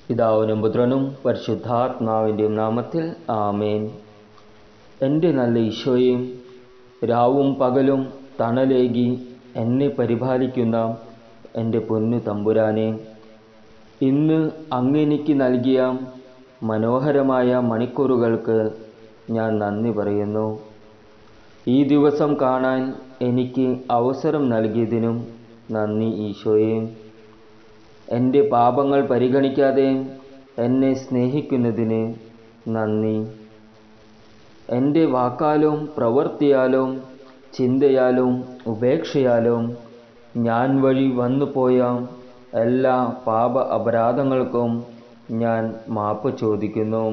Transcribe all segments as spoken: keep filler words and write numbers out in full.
പിതാവിനും പുത്രനും പരിശുദ്ധാത്മാവിൻ്റെയും നാമത്തിൽ ആമേൻ. എൻ്റെ നല്ല ഈശോയും രാവും പകലും തണലേകി എന്നെ പരിപാലിക്കുന്ന എൻ്റെ പൊന്നു തമ്പുരാനെ, ഇന്ന് അങ്ങെനിക്ക് നൽകിയ മനോഹരമായ മണിക്കൂറുകൾക്ക് ഞാൻ നന്ദി പറയുന്നു. ഈ ദിവസം കാണാൻ എനിക്ക് അവസരം നൽകിയതിനും നന്ദി ഈശോയെ. എൻ്റെ പാപങ്ങൾ പരിഗണിക്കാതെ എന്നെ സ്നേഹിക്കുന്നതിന് നന്ദി. എൻ്റെ വാക്കാലും പ്രവൃത്തിയാലും ചിന്തയാലും ഉപേക്ഷയാലും ഞാൻ വഴി വന്നുപോയ എല്ലാ പാപ അപരാധങ്ങൾക്കും ഞാൻ മാപ്പ് ചോദിക്കുന്നു.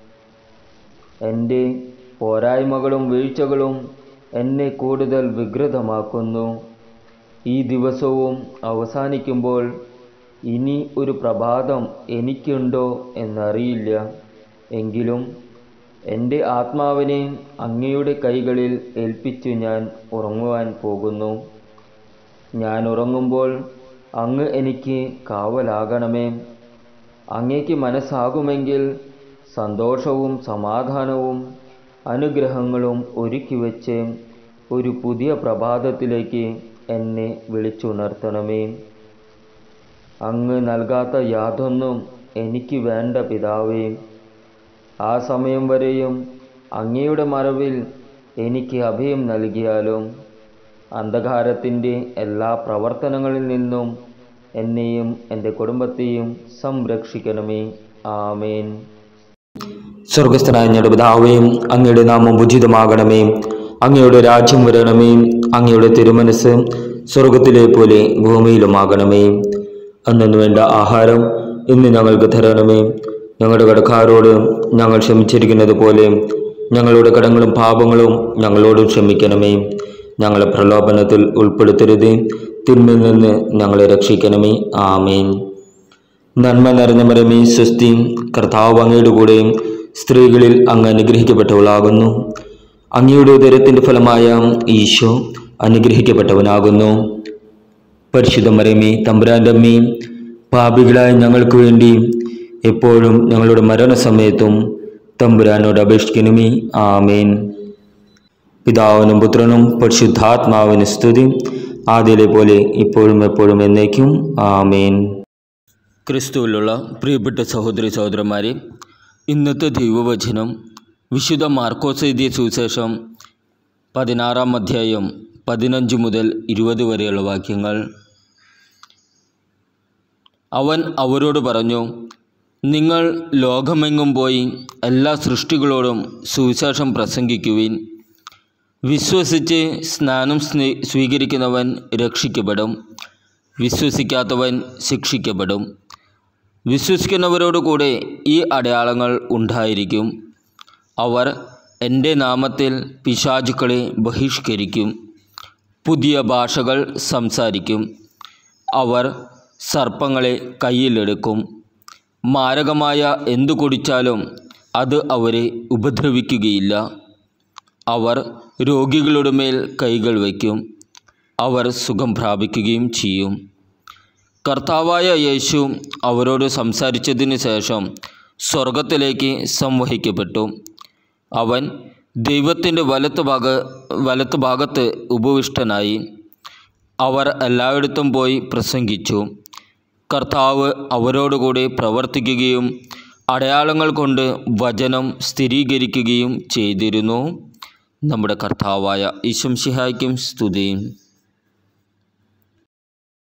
എൻ്റെ പോരായ്മകളും വീഴ്ചകളും എന്നെ കൂടുതൽ വികൃതമാക്കുന്നു. ഈ ദിവസവും അവസാനിക്കുമ്പോൾ ഇനി ഒരു പ്രഭാതം എനിക്കുണ്ടോ എന്നറിയില്ല. എങ്കിലും എൻ്റെ ആത്മാവിനെ അങ്ങയുടെ കൈകളിൽ ഏൽപ്പിച്ചു ഞാൻ ഉറങ്ങുവാൻ പോകുന്നു. ഞാൻ ഉറങ്ങുമ്പോൾ അങ്ങ് എനിക്ക് കാവലാകണമേ. അങ്ങേക്ക് മനസ്സാകുമെങ്കിൽ സന്തോഷവും സമാധാനവും അനുഗ്രഹങ്ങളും ഒരുക്കി വച്ച് ഒരു പുതിയ പ്രഭാതത്തിലേക്ക് എന്നെ വിളിച്ചുണർത്തണമേ. അങ്ങ് നൽകാത്ത യാതൊന്നും എനിക്ക് വേണ്ട പിതാവേ. ആ സമയം വരെയും അങ്ങയുടെ മറവിൽ എനിക്ക് അഭയം നൽകിയാലും അന്ധകാരത്തിൻ്റെ എല്ലാ പ്രവർത്തനങ്ങളിൽ നിന്നും എന്നെയും എൻ്റെ കുടുംബത്തെയും സംരക്ഷിക്കണമേ. ആമേൻ. സ്വർഗസ്ഥനായ ഞങ്ങളുടെ പിതാവേ, അങ്ങയുടെ നാമം ഉചിതമാകണമേ. അങ്ങയുടെ രാജ്യം വരണമേ. അങ്ങയുടെ തിരുമനസ് സ്വർഗത്തിലെ പോലെ ഭൂമിയിലുമാകണമേ. അന്നു വേണ്ട ആഹാരം ഇന്ന് ഞങ്ങൾക്ക് തരണമേ. ഞങ്ങളുടെ കടക്കാരോട് ഞങ്ങൾ ക്ഷമിച്ചിരിക്കുന്നത് പോലെ ഞങ്ങളുടെ കടങ്ങളും പാപങ്ങളും ഞങ്ങളോട് ക്ഷമിക്കണമേ. ഞങ്ങളെ പ്രലോഭനത്തിൽ ഉൾപ്പെടുത്തരുത്, തിന്മയിൽ നിന്ന് ഞങ്ങളെ രക്ഷിക്കണമേ. ആമേൻ. നന്മ നിറഞ്ഞ മരമേ സ്വസ്തി, കർത്താവ് അങ്ങയുടെ കൂടെ സ്ത്രീകളിൽ അങ്ങ് അനുഗ്രഹിക്കപ്പെട്ടവളാകുന്നു. അങ്ങയുടെ ഉദരത്തിൻ്റെ ഫലമായ ഈശോ അനുഗ്രഹിക്കപ്പെട്ടവനാകുന്നു. പരിശുദ്ധ മറിയമേ, തമ്പുരാൻ്റെ അമ്മേ, പാപികളായ ഞങ്ങൾക്ക് വേണ്ടി എപ്പോഴും ഞങ്ങളുടെ മരണസമയത്തും തമ്പുരാനോട് അപേക്ഷിക്കണമേ. ആമേൻ. പിതാവിനും പുത്രനും പരിശുദ്ധാത്മാവിന് സ്തുതി, ആദ്യയിലെ പോലെ ഇപ്പോഴും എപ്പോഴും എന്നേക്കും. ആമേൻ. ക്രിസ്തുവിലുള്ള പ്രിയപ്പെട്ട സഹോദരി സഹോദരന്മാരെ, ഇന്നത്തെ ദൈവവചനം വിശുദ്ധ മാർക്കോസ് എഴുതിയ സുവിശേഷം പതിനാറാം അധ്യായം പതിനഞ്ച് മുതൽ ഇരുപത് വരെയുള്ള വാക്യങ്ങൾ. അവൻ അവരോട് പറഞ്ഞു, നിങ്ങൾ ലോകമെങ്ങും പോയി എല്ലാ സൃഷ്ടികളോടും സുവിശേഷം പ്രസംഗിക്കുവിൻ. വിശ്വസിച്ച് സ്നാനം സ്വീകരിക്കുന്നവൻ രക്ഷിക്കപ്പെടും, വിശ്വസിക്കാത്തവൻ ശിക്ഷിക്കപ്പെടും. വിശ്വസിക്കുന്നവരോടുകൂടെ ഈ അടയാളങ്ങൾ ഉണ്ടായിരിക്കും. അവർ എൻ്റെ നാമത്തിൽ പിശാചുക്കളെ ബഹിഷ്കരിക്കും, പുതിയ ഭാഷകൾ സംസാരിക്കും, അവർ സർപ്പങ്ങളെ കയ്യിലെടുക്കും, മാരകമായ എന്തു കുടിച്ചാലും അത് അവരെ ഉപദ്രവിക്കുകയില്ല. അവർ രോഗികളുടെ മേൽ കൈകൾ വയ്ക്കും, അവർ സുഖം പ്രാപിക്കുകയും ചെയ്യും. കർത്താവായ യേശു അവരോട് സംസാരിച്ചതിന് ശേഷം സ്വർഗത്തിലേക്ക് സംവഹിക്കപ്പെട്ടു. അവൻ ദൈവത്തിൻ്റെ വലത്ത് ഭാഗ വലത്ത് ഭാഗത്ത് ഉപവിഷ്ടനായി. അവർ എല്ലായിടത്തും പോയി പ്രസംഗിച്ചു. കർത്താവ് അവരോടുകൂടി പ്രവർത്തിക്കുകയും അടയാളങ്ങൾ കൊണ്ട് വചനം സ്ഥിരീകരിക്കുകയും ചെയ്തിരുന്നു. നമ്മുടെ കർത്താവായ ഈശോ മിശിഹായ്ക്കും സ്തുതി.